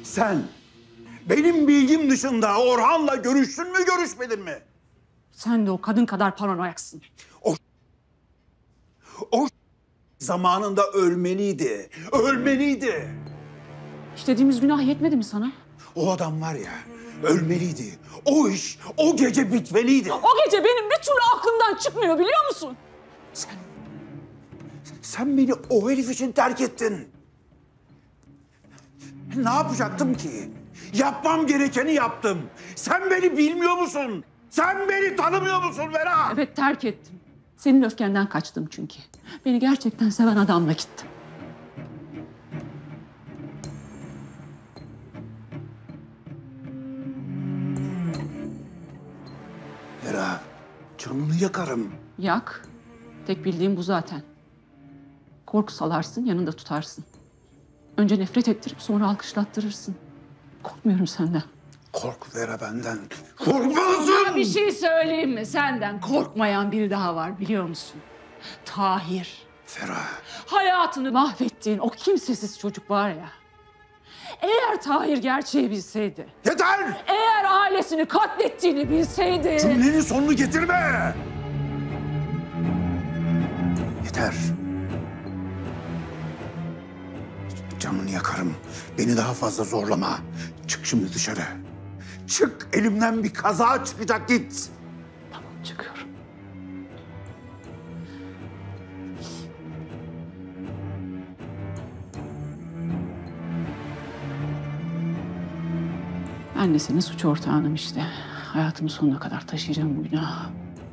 Sen benim bilgim dışında Orhan'la görüştün mü, görüşmedin mi? Sen de o kadın kadar paranoyaksın. O zamanında ölmeliydi. Ölmeliydi. İşlediğimiz günah yetmedi mi sana? O adam var ya, ölmeliydi. O iş o gece bitmeliydi. O gece benim bir türlü aklımdan çıkmıyor, biliyor musun? Sen beni o herif için terk ettin. Ne yapacaktım ki? Yapmam gerekeni yaptım. Sen beni bilmiyor musun? Sen beni tanımıyor musun Vera? Evet, terk ettim. Senin öfkenden kaçtım çünkü. Beni gerçekten seven adamla gittim. Vera, canını yakarım. Yak. Tek bildiğim bu zaten. Korku salarsın, yanında tutarsın. Önce nefret ettirip sonra alkışlattırırsın. Korkmuyorum senden. Kork Vera benden. Korkmalısın! Sana bir şey söyleyeyim mi? Senden korkmayan biri daha var, biliyor musun? Tahir. Vera. Hayatını mahvettiğin o kimsesiz çocuk var ya. Eğer Tahir gerçeği bilseydi... Yeter! Eğer ailesini katlettiğini bilseydi... Cümlenin sonunu getirme! Yeter. Canını yakarım. Beni daha fazla zorlama. Çık şimdi dışarı. Çık, elimden bir kaza çıkacak, git. Tamam, çıkıyorum. Ben de senin suç ortağınım işte. Hayatımın sonuna kadar taşıyacağım bu günahı.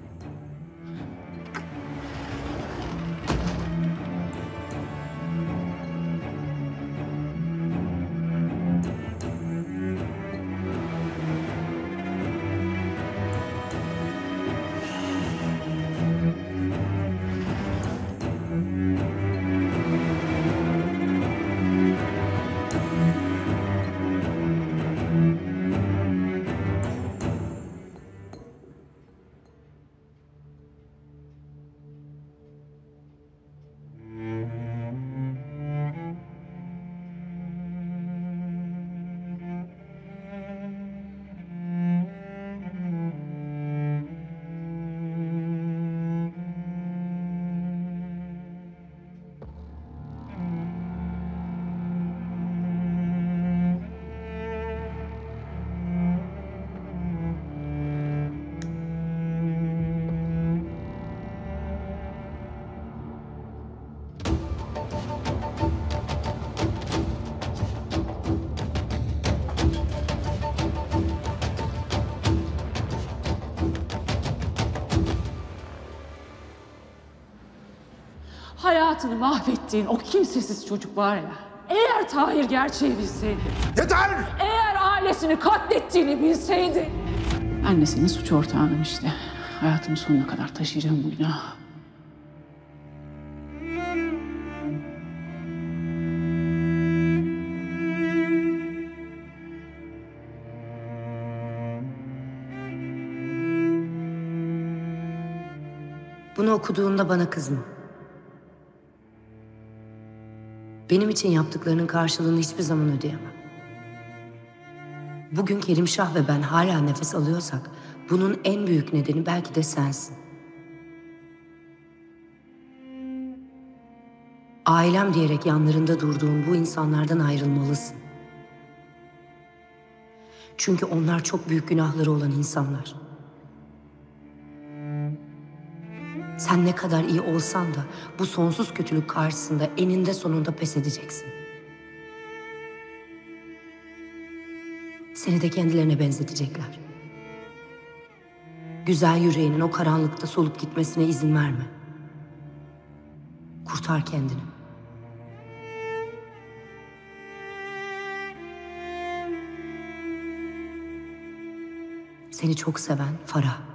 Hayatını mahvettiğin o kimsesiz çocuk var ya. Eğer Tahir gerçeği bilseydi... Yeter! Eğer ailesini katlettiğini bilseydi... Ben de senin suç ortağınım işte. Hayatımın sonuna kadar taşıyacağım bu günahı. Bunu okuduğunda bana kızma. Benim için yaptıklarının karşılığını hiçbir zaman ödeyemem. Bugün Kerimşah ve ben hala nefes alıyorsak, bunun en büyük nedeni belki de sensin. Ailem diyerek yanlarında durduğun bu insanlardan ayrılmalısın. Çünkü onlar çok büyük günahları olan insanlar. Sen ne kadar iyi olsan da bu sonsuz kötülük karşısında eninde sonunda pes edeceksin. Seni de kendilerine benzetecekler. Güzel yüreğinin o karanlıkta solup gitmesine izin verme. Kurtar kendini. Seni çok seven Farah.